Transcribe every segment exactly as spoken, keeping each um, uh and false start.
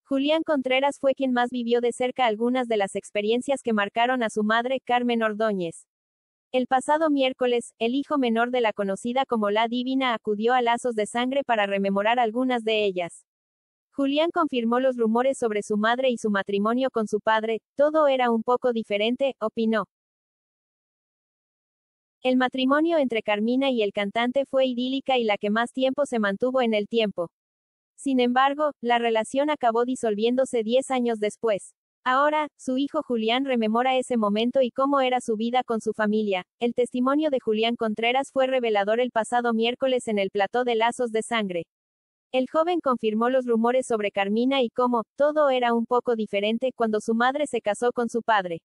Julián Contreras fue quien más vivió de cerca algunas de las experiencias que marcaron a su madre, Carmen Ordóñez. El pasado miércoles, el hijo menor de la conocida como La Divina acudió a Lazos de Sangre para rememorar algunas de ellas. Julián confirmó los rumores sobre su madre y su matrimonio con su padre, todo era un poco diferente, opinó. El matrimonio entre Carmina y el cantante fue idílica y la que más tiempo se mantuvo en el tiempo. Sin embargo, la relación acabó disolviéndose diez años después. Ahora, su hijo Julián rememora ese momento y cómo era su vida con su familia. El testimonio de Julián Contreras fue revelador el pasado miércoles en el plató de Lazos de Sangre. El joven confirmó los rumores sobre Carmina y cómo, todo era un poco diferente cuando su madre se casó con su padre.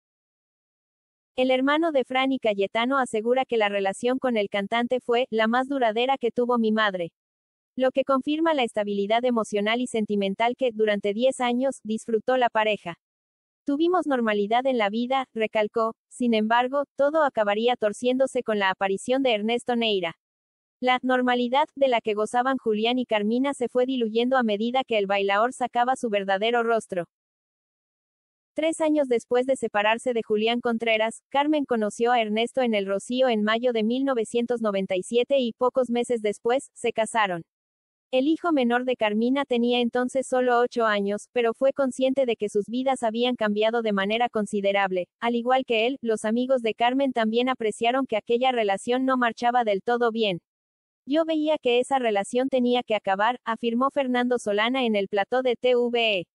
El hermano de Fran y Cayetano asegura que la relación con el cantante fue la más duradera que tuvo mi madre. Lo que confirma la estabilidad emocional y sentimental que, durante diez años, disfrutó la pareja. Tuvimos normalidad en la vida, recalcó, sin embargo, todo acabaría torciéndose con la aparición de Ernesto Neira. La normalidad, de la que gozaban Julián y Carmina se fue diluyendo a medida que el bailaor sacaba su verdadero rostro. Tres años después de separarse de Julián Contreras, Carmen conoció a Ernesto en el Rocío en mayo de mil novecientos noventa y siete y pocos meses después, se casaron. El hijo menor de Carmina tenía entonces solo ocho años, pero fue consciente de que sus vidas habían cambiado de manera considerable. Al igual que él, los amigos de Carmen también apreciaron que aquella relación no marchaba del todo bien. Yo veía que esa relación tenía que acabar, afirmó Fernando Solana en el plató de T V E.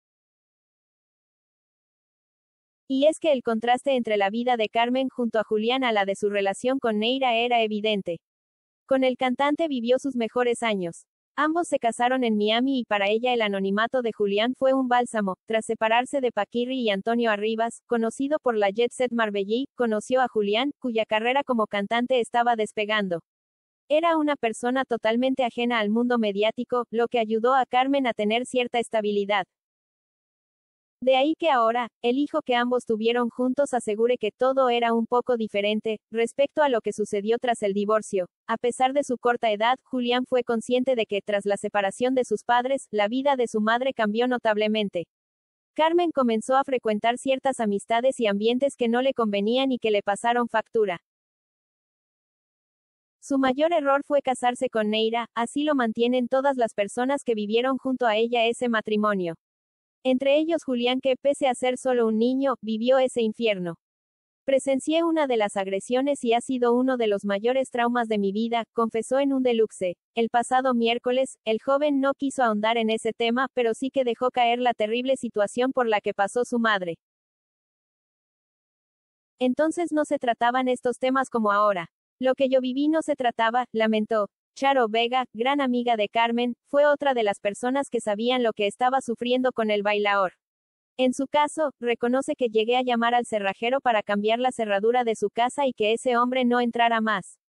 Y es que el contraste entre la vida de Carmen junto a Julián a la de su relación con Neira era evidente. Con el cantante vivió sus mejores años. Ambos se casaron en Miami y para ella el anonimato de Julián fue un bálsamo. Tras separarse de Paquirri y Antonio Arribas, conocido por la Jet Set Marbellí, conoció a Julián, cuya carrera como cantante estaba despegando. Era una persona totalmente ajena al mundo mediático, lo que ayudó a Carmen a tener cierta estabilidad. De ahí que ahora, el hijo que ambos tuvieron juntos asegure que todo era un poco diferente, respecto a lo que sucedió tras el divorcio. A pesar de su corta edad, Julián fue consciente de que, tras la separación de sus padres, la vida de su madre cambió notablemente. Carmen comenzó a frecuentar ciertas amistades y ambientes que no le convenían y que le pasaron factura. Su mayor error fue casarse con Neira, así lo mantienen todas las personas que vivieron junto a ella ese matrimonio. Entre ellos Julián que, pese a ser solo un niño, vivió ese infierno. Presencié una de las agresiones y ha sido uno de los mayores traumas de mi vida, confesó en un deluxe. El pasado miércoles, el joven no quiso ahondar en ese tema, pero sí que dejó caer la terrible situación por la que pasó su madre. Entonces no se trataban estos temas como ahora. Lo que yo viví no se trataba, lamentó. Charo Vega, gran amiga de Carmen, fue otra de las personas que sabían lo que estaba sufriendo con el bailaor. En su caso, reconoce que llegué a llamar al cerrajero para cambiar la cerradura de su casa y que ese hombre no entrara más.